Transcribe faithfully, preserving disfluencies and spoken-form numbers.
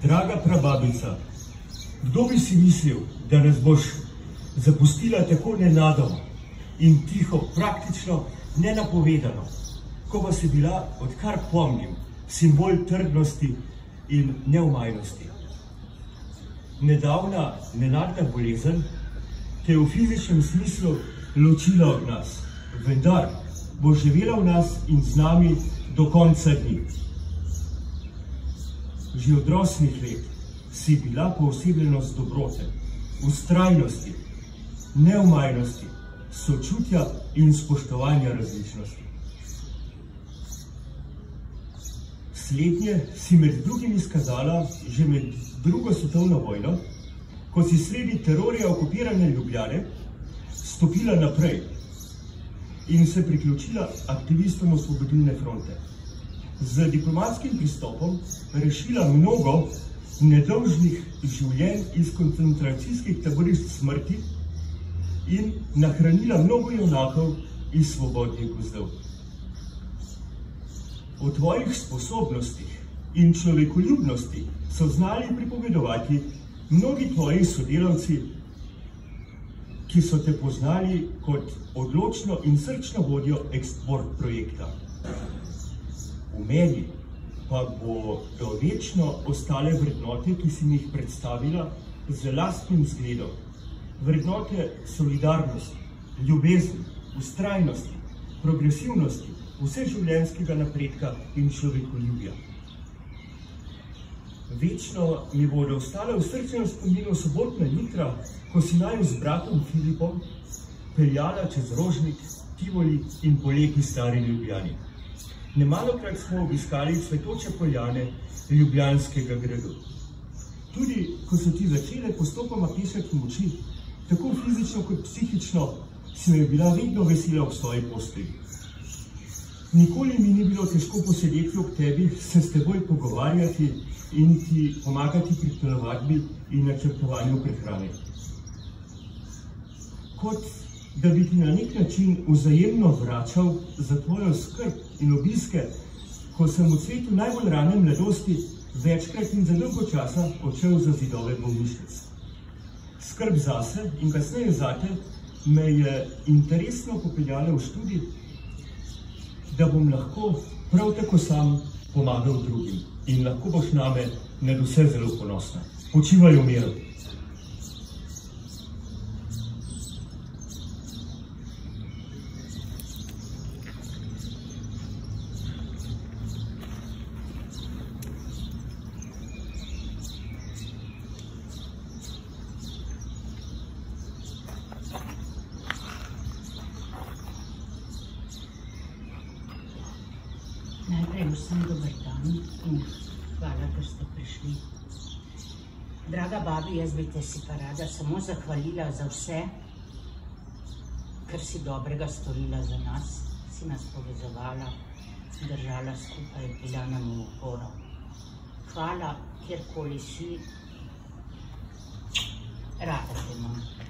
Draga prababica, kdo bi si mislil, da nas boš zapustila tako nenadoma in tiho, praktično nenapovedano, ko pa si bila, odkar pomnim, simbol trdnosti in neomajnosti. Nedavna, nenadna bolezen te je v fizičnem smislu ločila od nas, vendar bo živela v nas in z nami do konca dni. Že od rosnih let si bila poosebljenost dobrote, vztrajnosti, neomajnosti, sočutja in spoštovanja različnosti. Slednje si med drugim izkazala že med drugo svetovno vojno, ko si sredi terorja okupirane Ljubljane stopila naprej in se priključila aktivistom Osvobodilne fronte. Z diplomatskim pristopom rešila mnogo nedolžnih življenj iz koncentracijskih taborišč smrti in nahranila mnogo junakov iz svobodnih gozdov. O tvojih sposobnostih in človekoljubnosti so znali pripovedovati mnogi tvoji sodelavci, ki so te poznali kot odločno in srčno vodjo Export projekta. V meni pa bodo večno ostale vrednote, ki si mi jih predstavila z lastnim zgledom. Vrednote solidarnosti, ljubezni, vztrajnosti, progresivnosti, vseživljenjskega napredka in človekoljubja. Večno mi bodo ostale v srčnem spominu sobotna jutra, ko si naju z bratom Filipom peljala čez Rožnik, Tivoli in po lepi stari Ljubljani. Nemalokrat smo obiskali cvetoče poljane Ljubljanskega gradu. Tudi, ko so ti začele postopoma pešati moči, tako fizično kot psihično, si me bila vedno vesela v svoji postelji. Nikoli mi ni bilo težko posedeti ob tebi, se s teboj pogovarjati in ti pomagati pri telovadbi in načrtovanju prehrane. Kot da bi ti na nek način vzajemno vračal za tvojo skrb in obiske, ko sem v svetu najbolj rane mladosti večkrat in za dolgo časa odšel za zidove bolnišnic. Skrb zase in kasneje zate me je interesno popeljala v študij, da bom lahko prav tako sam pomagal drugim in lahko boš name nad vse zelo ponosna. Počivaj v miru. Najprej vsem dober dan in hvala, da ste prišli. Draga babi, jaz bi te si pa rada samo zahvalila za vse, kar si dobrega storila za nas, si nas povezovala, držala skupaj, bila nam v oporo. Hvala, kjerkoli si, rada te imam.